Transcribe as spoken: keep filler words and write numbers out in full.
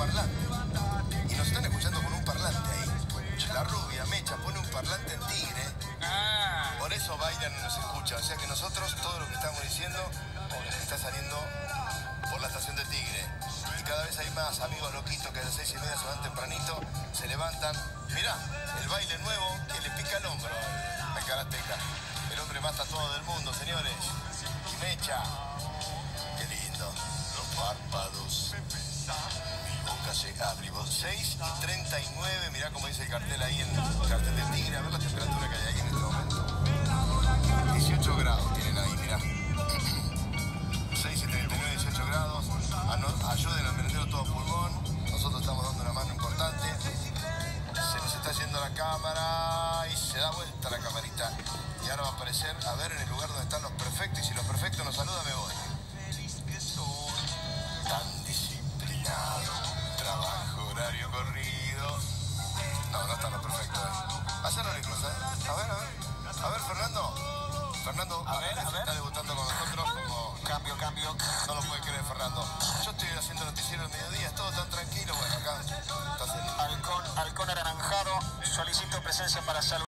parlante. Y nos están escuchando con un parlante ahí. La rubia Mecha pone un parlante en Tigre. Por eso bailan y nos escuchan. O sea que nosotros, todo lo que estamos diciendo, está saliendo por la estación de Tigre. Y cada vez hay más amigos loquitos que a las seis y media se van tempranito, se levantan. Mirá, el baile nuevo que le pica el hombro al karateca. El hombre más tatuado del mundo, señores. Y Mecha. Qué lindo. Los párpados. Mi boca se abre. Y vos, seis y treinta y nueve. Mirá cómo dice el cartel ahí en el cartel de Tigre. A ver la temperatura que hay ahí en este momento. dieciocho grados tienen ahí, mirá. seis y treinta y nueve, dieciocho grados. Ayuden al merendero todo pulmón. Nosotros estamos dando una mano importante. Se nos está yendo la cámara y se da vuelta la camarita. Y ahora va a aparecer, a ver, en el lugar donde están los perfectos. Y si los perfectos nos saludan, me voy. Tan disciplinado. Trabajo, horario corrido. No, no están los perfectos. Hacerlo lejos, ¿eh? A ver, a ver. A ver, Fernando. Fernando, a ver, a ver. Está debutando con nosotros como... Cambio, cambio. No lo puede creer, Fernando. Yo estoy haciendo noticiero al mediodía, es todo tan tranquilo. Bueno, acá estás en... Halcón, halcón anaranjado. Solicito presencia para salud.